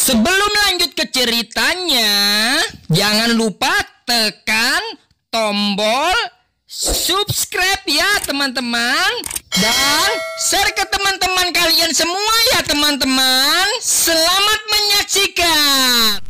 Sebelum lanjut ke ceritanya, jangan lupa tekan tombol subscribe ya teman-teman. Dan share ke teman-teman kalian semua ya teman-teman. Selamat menyaksikan.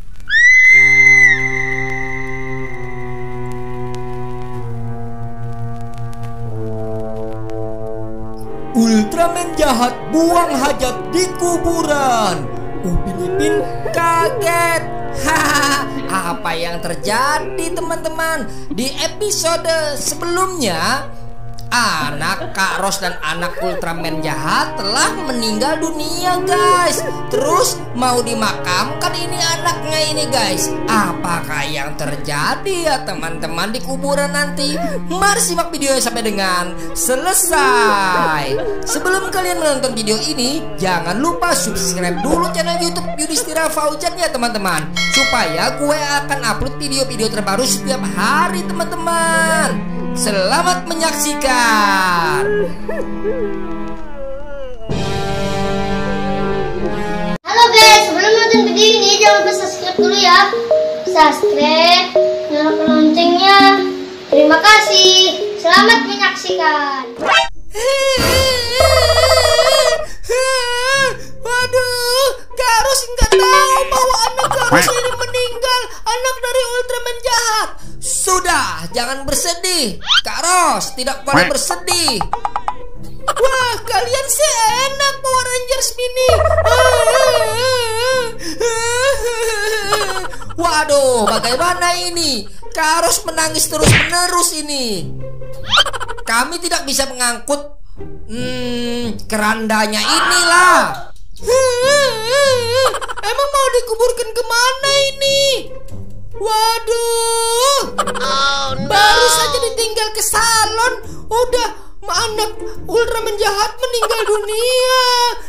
Ultraman jahat buang hajat di kuburan. Upin Ipin kaget. Hahaha, apa yang terjadi teman-teman? Di episode sebelumnya, anak Kak Ros dan anak Ultraman jahat telah meninggal dunia guys. Terus mau dimakamkan ini anaknya ini guys. Apakah yang terjadi ya teman-teman di kuburan nanti? Mari simak videonya sampai dengan selesai. Sebelum kalian menonton video ini, jangan lupa subscribe dulu channel YouTube Yudhistira Fauzan ya teman-teman, supaya gue akan upload video-video terbaru setiap hari teman-teman. Selamat menyaksikan. Halo guys, sebelum nonton video ini jangan lupa subscribe dulu ya. Subscribe, nyalakan loncengnya. Terima kasih. Selamat menyaksikan. Waduh, Kak Ros nggak tahu bahwa anak Kak Ros ini meninggal, anak dari Ultraman jahat. Sudah, jangan bersedih. Kak Ros tidak boleh bersedih. Wah, kalian seenak Power Rangers Mini. Waduh, bagaimana ini? Kak Ros menangis terus-menerus ini. Kami tidak bisa mengangkut kerandanya inilah. Emang mau dikuburkan kemana ini? Waduh, baru saja ditinggal ke salon, udah anak Ultraman jahat meninggal dunia.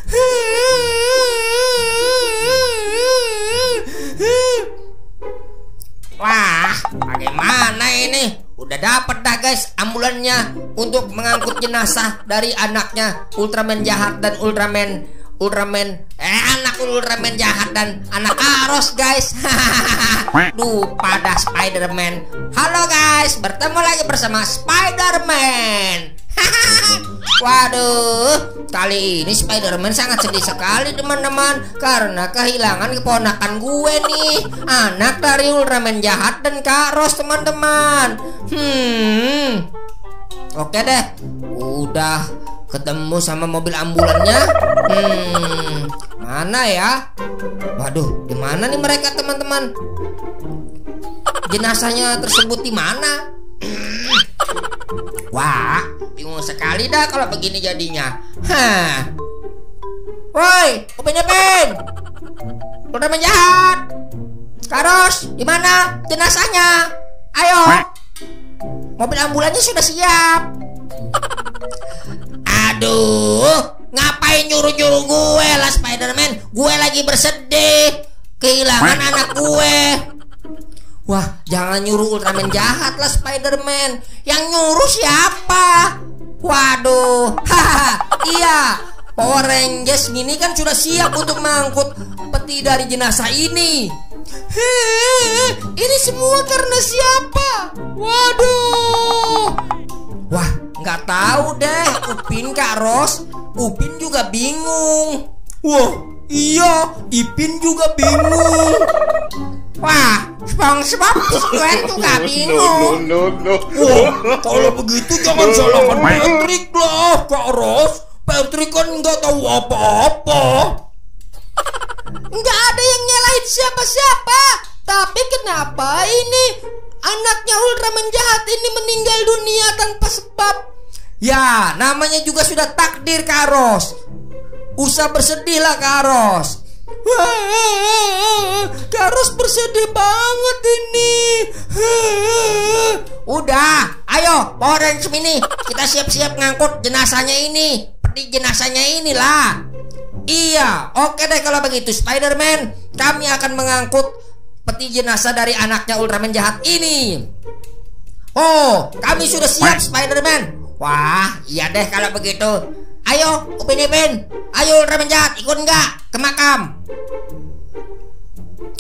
Wah, bagaimana ini? Udah dapat dah guys ambulannya untuk mengangkut jenazah dari anaknya Ultraman jahat dan anak Ultraman jahat dan anak Kak Ros guys. Duh, pada Spider-Man. Halo guys, bertemu lagi bersama Spider-Man. Waduh, kali ini Spider-Man sangat sedih sekali teman-teman, karena kehilangan keponakan gue nih, anak dari Ultraman jahat dan Kak Ros teman-teman. Oke deh, udah ketemu sama mobil ambulannya. Mana ya? Waduh, di mana nih mereka teman-teman? Jenazahnya tersebut di mana? Wah, bingung sekali dah kalau begini jadinya. Woi, Upin Ipin, Ultraman jahat, Kak Ros, di mana jenazahnya? Ayo, mobil ambulannya sudah siap. Aduh, ngapain nyuruh-nyuruh gue lah Spider-Man? Gue lagi bersedih kehilangan anak gue. Wah, jangan nyuruh Ultraman jahat lah Spider-Man. Yang nyuruh siapa? Waduh, iya, Power Rangers Mini kan sudah siap untuk mengangkut peti dari jenazah ini. Ini semua karena siapa? Waduh. Wah, nggak tahu deh Upin, Kak Ros. Upin juga bingung. Wah, iya, Ipin juga bingung. Wah, SpongeBob gue juga bingung. Wah, kalau begitu jangan salahkan Patrick lah, Kak Ros. Patrick kan nggak tahu apa-apa. Nggak ada yang nyalahin siapa-siapa. Tapi kenapa ini anaknya Ultraman jahat ini meninggal dunia tanpa sebab? Ya, namanya juga sudah takdir Kak Ros. Usah bersedih lah Kak Ros. Kak Ros bersedih banget ini. Udah, ayo Power Rangers Mini, kita siap-siap ngangkut jenazahnya ini. Peti jenazahnya inilah. Iya, oke deh kalau begitu Spider-Man. Kami akan mengangkut peti jenazah dari anaknya Ultraman jahat ini. Oh, kami sudah siap Spider-Man. Wah, iya deh kalau begitu. Ayo Upin Ipin, ayo Ultraman jahat, ikut nggak ke makam?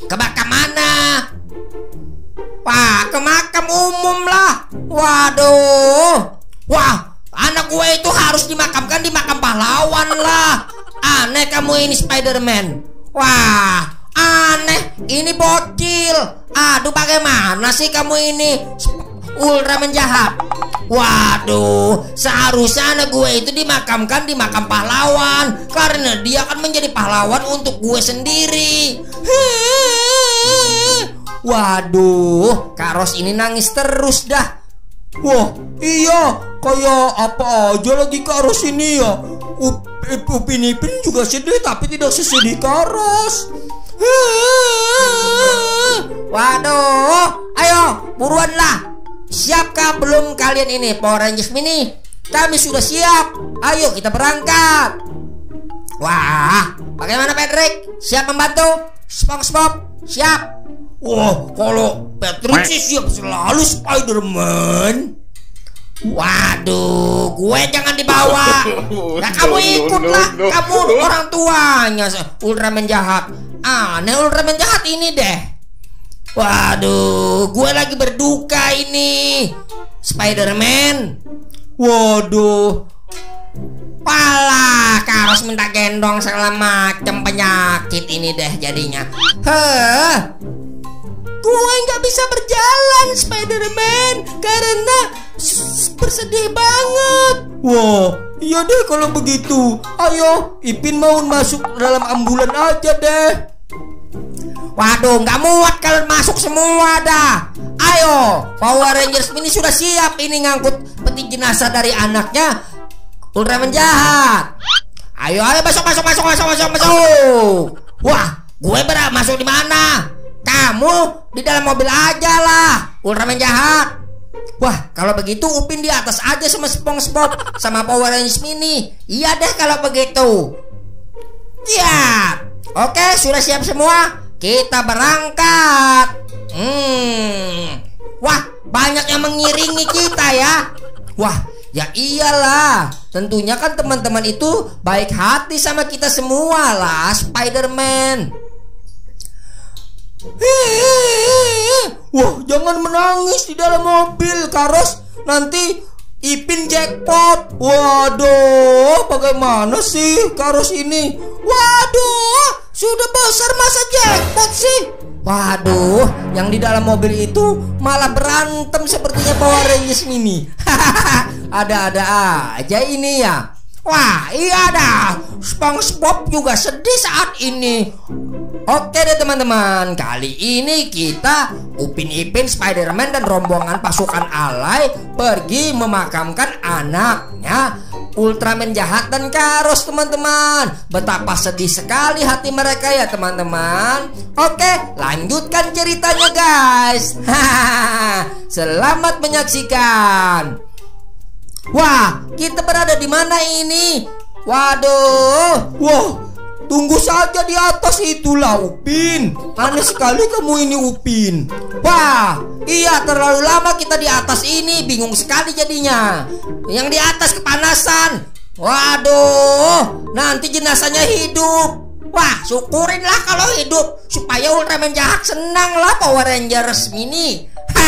Ke makam mana? Wah, ke makam umum lah. Waduh. Wah, anak gue itu harus dimakamkan di makam pahlawan lah. Aneh kamu ini Spider-Man. Wah, aneh. Ini bocil. Aduh, bagaimana sih kamu ini Ultraman jahat? Waduh, seharusnya anak gue itu dimakamkan di makam pahlawan, karena dia akan menjadi pahlawan untuk gue sendiri. Waduh, Kak Ros ini nangis terus dah. Wah, iya, kayak apa aja lagi Kak Ros ini ya. Upin Ipin juga sedih tapi tidak sesedih Kak Ros. Waduh, ayo buruan lah. Siapkah belum kalian ini Power Rangers Mini? Kami sudah siap. Ayo kita berangkat. Wah, bagaimana Patrick? Siap membantu? SpongeBob siap. Wah, kalau Patrick sih siap selalu Spider-Man. Waduh, gue jangan dibawa. Nah, kamu ikutlah. Kamu orang tuanya Ultraman jahat. Aneh Ultraman jahat ini deh. Waduh, gue lagi berduka ini Spider-Man. Waduh, Walah, Karos minta gendong segala macam penyakit ini deh jadinya. Gue nggak bisa berjalan Spider-Man karena bersedih banget. wah, iya deh kalau begitu. Ayo, Ipin mau masuk dalam ambulan aja deh. Waduh, nggak muat kalian masuk semua dah. Ayo, Power Rangers Mini sudah siap ini ngangkut peti jenazah dari anaknya Ultraman jahat. Ayo, masuk. Wah, gue masuk di mana? Kamu di dalam mobil aja lah, Ultraman jahat. Wah, kalau begitu Upin di atas aja sama SpongeBob sama Power Rangers Mini. Iya deh kalau begitu. Siap. Oke, sudah siap semua. Kita berangkat. Wah, banyak yang mengiringi kita ya. Wah, ya iyalah. Tentunya kan teman-teman itu baik hati sama kita semua lah, Spider-Man. Wah, jangan menangis di dalam mobil, Karos. Nanti Ipin jackpot. Waduh, bagaimana sih Karos ini? Waduh, sudah besar masa jackpot sih. Waduh, yang di dalam mobil itu malah berantem sepertinya Power Rangers Mini. Ada-ada aja ini ya. Wah, iya dah. SpongeBob juga sedih saat ini. Oke deh teman-teman, kali ini kita Upin Ipin, Spider-Man dan rombongan pasukan alay pergi memakamkan anaknya Ultraman jahat dan Karos teman-teman. Betapa sedih sekali hati mereka ya teman-teman. Oke, lanjutkan ceritanya guys. Selamat menyaksikan. Wah, kita berada di mana ini? Waduh, wah, tunggu saja di atas itulah Upin. Aneh sekali kamu ini Upin. Wah, iya terlalu lama kita di atas ini, bingung sekali jadinya. Yang di atas kepanasan. Waduh, nanti jenazahnya hidup. Wah, syukurinlah kalau hidup supaya Ultraman jahat senang lah Power Rangers Mini.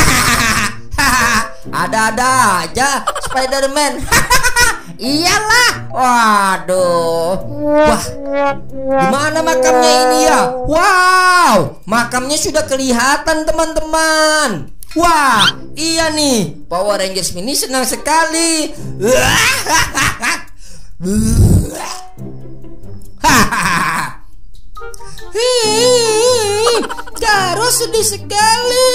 Ada-ada aja Spider-Man. Iyalah. Waduh. Wah, gimana makamnya ini ya? Wow, makamnya sudah kelihatan teman-teman. Wah, iya nih, Power Rangers Mini senang sekali. Karos sedih sekali.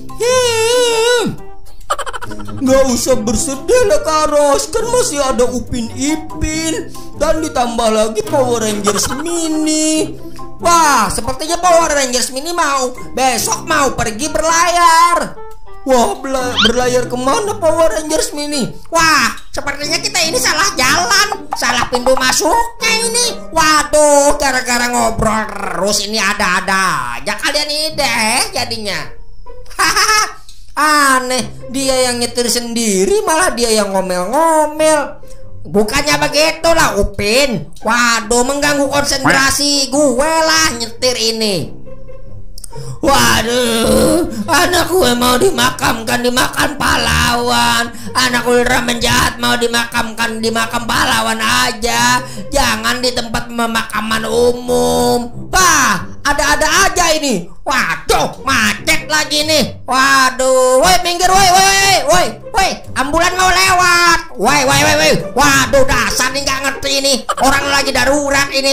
Gak usah bersedih lah Karos, kan masih ada Upin Ipin. Dan ditambah lagi Power Rangers Mini. Wah, sepertinya Power Rangers Mini besok mau pergi berlayar. Wah, berlayar kemana Power Rangers Mini? Wah, sepertinya kita ini salah jalan, salah pintu masuknya ini. Waduh, gara-gara ngobrol terus ini ada-ada aja kalian ini deh jadinya. Hahaha. Aneh, dia yang nyetir sendiri malah dia yang ngomel-ngomel. Bukannya begitu lah Upin. Waduh, mengganggu konsentrasi gue lah nyetir ini. Waduh, anak gue mau dimakan pahlawan. Anak Ultraman jahat mau dimakamkan di makam pahlawan aja. Jangan di tempat pemakaman umum. Wah, ada-ada aja ini. Waduh, macet lagi nih. Waduh, woi minggir woi, ambulan mau lewat. Woi. Waduh, dasar nih nggak ngerti ini. Orang lagi darurat ini.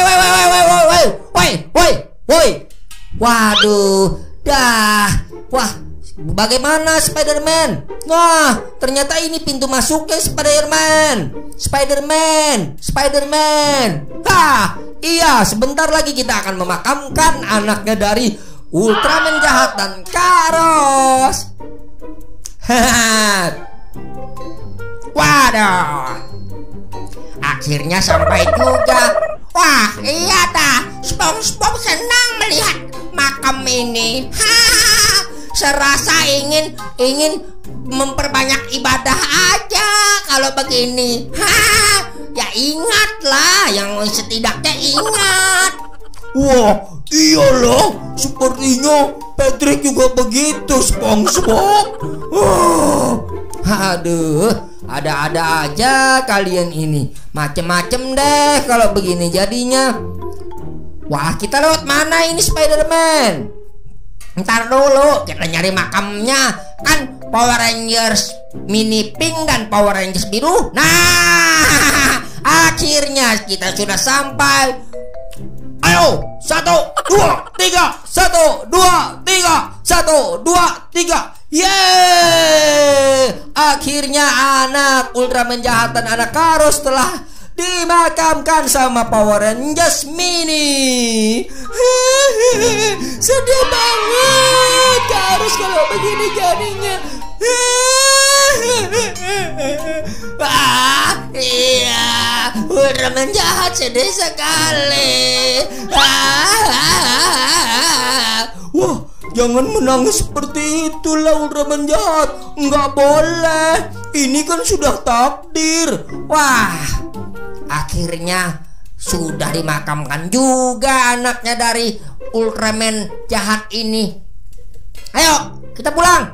Woi. Waduh, dah. Wah, bagaimana Spider-Man? Nah, ternyata ini pintu masuknya Spider-Man. Hah, iya, sebentar lagi kita akan memakamkan anaknya dari Ultraman jahat dan Karos. Waduh, akhirnya sampai juga. Wah, iya dah. SpongeBob senang melihat makam ini. Serasa ingin memperbanyak ibadah aja kalau begini. Ya ingatlah, yang setidaknya ingat. Wah, iya loh. Sepertinya Patrick juga begitu, SpongeBob. Aduh, ada-ada aja kalian ini. Macem-macem deh kalau begini jadinya. Wah, kita lewat mana ini Spider-Man? Ntar dulu, kita nyari makamnya. Kan Power Rangers mini pink dan Power Rangers biru. Nah, akhirnya kita sudah sampai. Ayo, 1, 2, 3. 1, 2, 3. 1, 2, 3. Yeay! Akhirnya anak Ultraman jahat dan anak Karos telah dimakamkan sama Power Rangers mini. Sedih banget Karos kalau begini jadinya. Iya, Ultraman jahat sedih sekali. Wah, jangan menangis seperti itulah Ultraman jahat. Nggak boleh. Ini kan sudah takdir. Wah, akhirnya sudah dimakamkan juga anaknya dari Ultraman jahat ini. Ayo, kita pulang.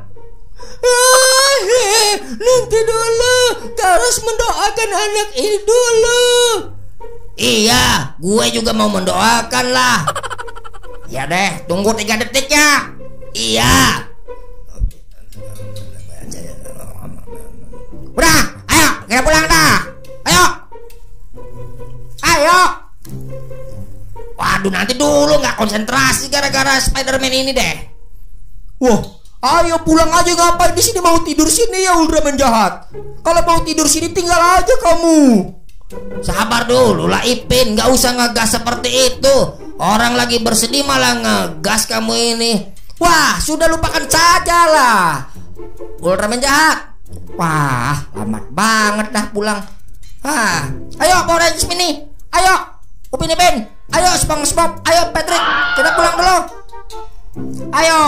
Nanti dulu, harus mendoakan anak ini dulu. Iya, gue juga mau mendoakan lah. Ya deh, tunggu 3 detik ya. Iya. Udah, ayo kita pulang dah. Ayo. Waduh, nanti dulu nggak konsentrasi gara-gara Spider-Man ini deh. Wah, ayo pulang aja, ngapain di sini? Mau tidur sini ya Ultraman jahat? Kalau mau tidur sini tinggal aja kamu. Sabar dulu lah Ipin, nggak usah ngegas seperti itu. Orang lagi bersedih malah ngegas kamu ini. Wah, sudah lupakan saja lah Ultraman jahat. Wah, lambat banget dah pulang. Ayo Power Rangers mini, ayo Upin Ipin, ayo SpongeBob, ayo Patrick, kita pulang dulu. Ayo.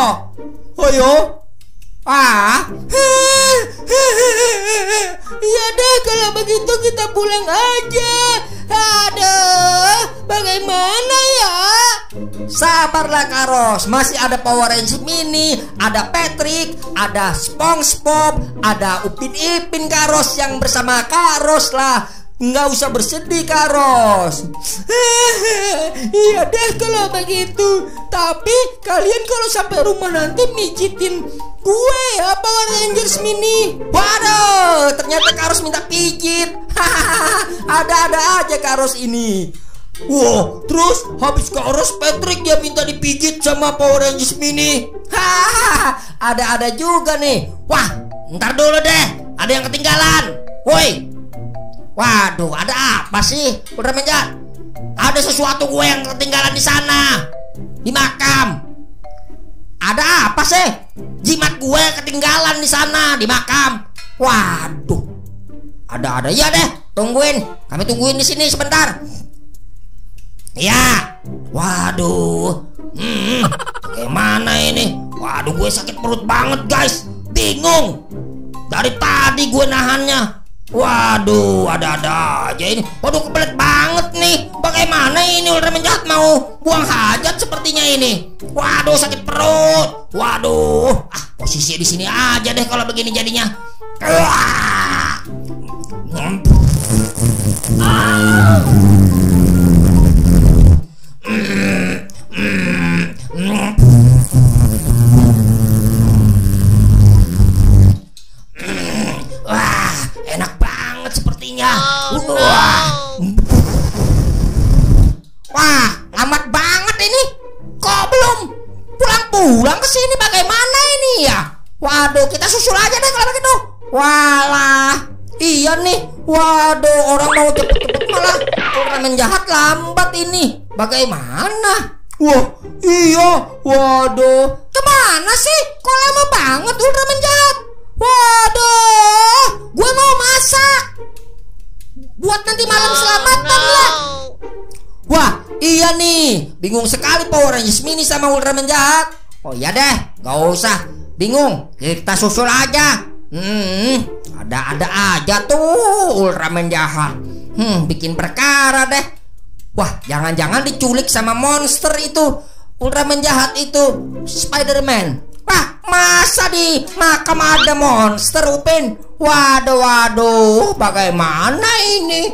Iya deh, kalau begitu kita pulang aja. Aduh, bagaimana ya? Sabarlah Karos, masih ada Power Rangers mini, ada Patrick, ada SpongeBob, ada Upin Ipin Karos yang bersama Karos lah. Nggak usah bersedih Karos. Iya deh kalau begitu. Tapi kalian kalau sampai rumah nanti mijitin gue ya Power Rangers mini. Waduh, ternyata Karos minta pijit. Ada-ada aja Karos ini. Wah, terus habis Karos Patrick dia minta dipijit sama Power Rangers mini. Ada-ada juga nih. Wah, ntar dulu deh, ada yang ketinggalan. Woi. Waduh, ada apa sih Ultraman jahat? Ada sesuatu gue yang ketinggalan di sana, di makam. Ada apa sih? Jimat gue ketinggalan di sana, di makam. Waduh, ada-ada ya deh. Tungguin, kami tungguin di sini sebentar. Ya, waduh, gimana ini? Waduh, gue sakit perut banget guys. Bingung. Dari tadi gue nahannya. Waduh, ada-ada aja ini. Waduh, kebelet banget nih. Bagaimana ini Ultraman jahat mau buang hajat sepertinya ini. Waduh, sakit perut. Waduh, posisi di sini aja deh kalau begini jadinya. Wah, enak banget sepertinya. Wah, lambat banget ini. Kok belum pulang-pulang ke sini? Bagaimana ini ya? Waduh, kita susul aja deh kalau begitu. Walah, iya nih. Waduh, orang mau cepet-cepet malah Ultraman jahat lambat ini. Bagaimana? Wah, iya. Waduh, kemana sih? Kok lama banget Ultraman jahat? Waduh, gue mau masak buat nanti malam selamatan lah. Wah, iya nih. Bingung sekali Power Rangers Mini sama Ultraman jahat. Oh iya deh, gak usah bingung, kita susul aja. Ada-ada aja tuh Ultraman jahat. Bikin perkara deh. Wah, jangan-jangan diculik sama monster itu. Ultraman jahat itu Spider-Man. Wah, masa di makam ada monster, Upin? Waduh, bagaimana ini?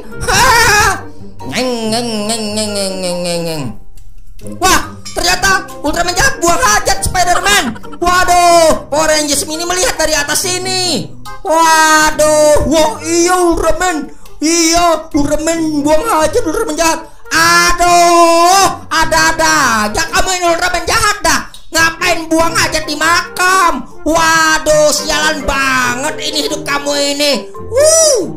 Wah, ternyata Ultraman jahat buang hajat Spider-Man. Waduh, Power Rangers Mini melihat dari atas sini. Waduh, wah iya Ultraman. Iya, Ultraman buang hajat Ultraman jahat. Aduh, ada-ada aja kamu ini Ultraman jahat dah. Ngapain buang hajat di makam? Waduh, sialan banget ini hidup kamu ini.